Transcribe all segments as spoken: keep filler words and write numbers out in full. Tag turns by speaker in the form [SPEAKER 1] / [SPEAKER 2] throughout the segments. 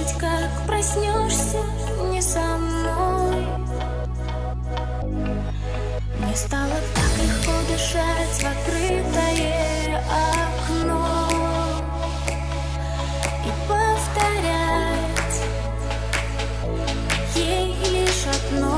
[SPEAKER 1] жить, как проснешься не со мной. Мне стало так легко дышать в открытое окно и повторять ей лишь одно.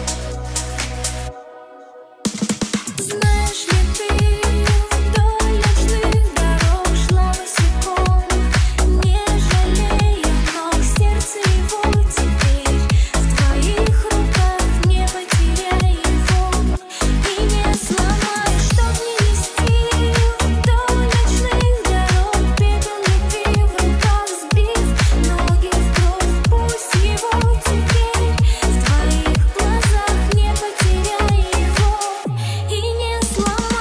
[SPEAKER 1] Знаешь ли ты, вдоль ночных дорог шла босиком, не жалея ног, сердце его теперь в твоих руках, не потеряй его и не сломай, чтоб не нести вдоль ночных дорог пепел любви в руках, сбив ноги в кровь. Пусть его теперь в твоих глазах, не потеряй его и не сломай.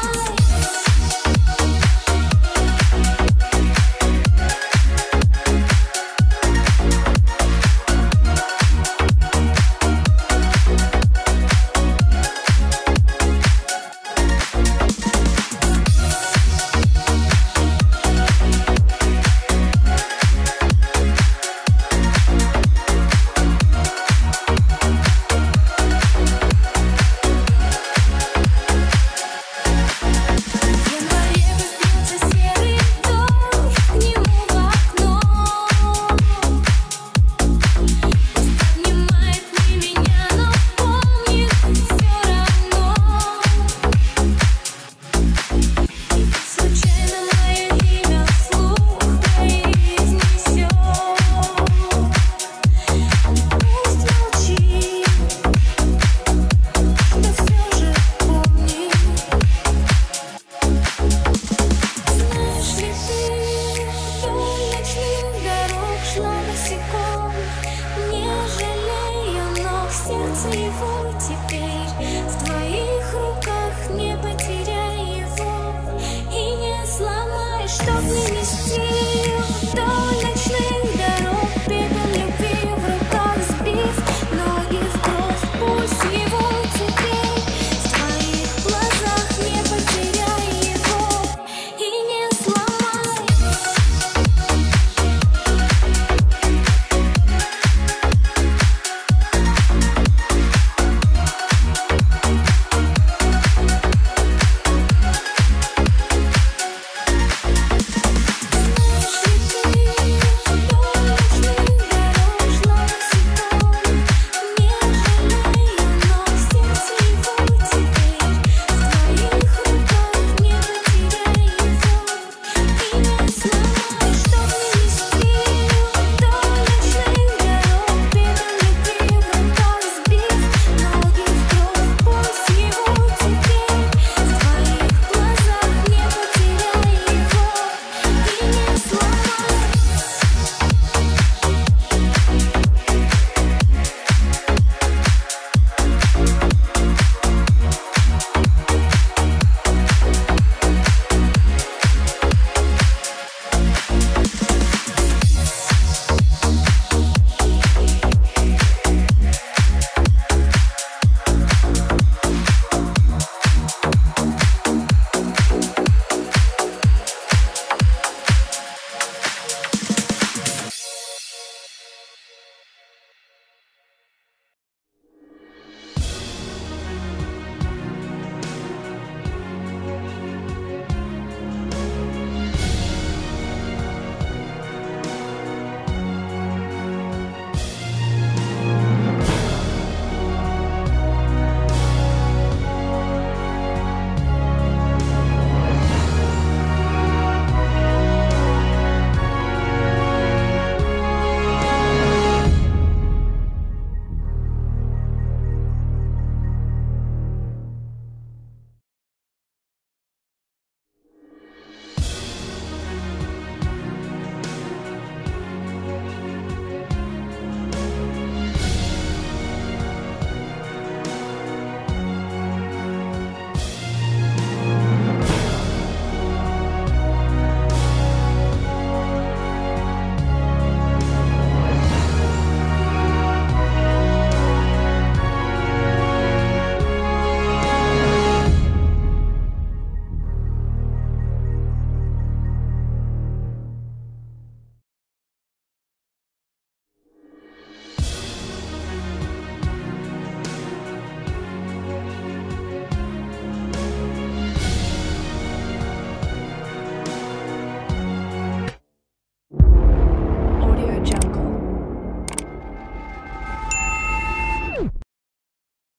[SPEAKER 1] В январе возьмется серый дождь к нему в окно, обнимает не меня, но помнит все равно. Случайно мое имя вслух произнесет, пусть молчит, что все же помнит. Знаешь ли ты, вдоль ночных дорог шла босиком, не жалея ног, сердце его теперь в твоих руках, не потеряй его и не сломай, чтоб не нести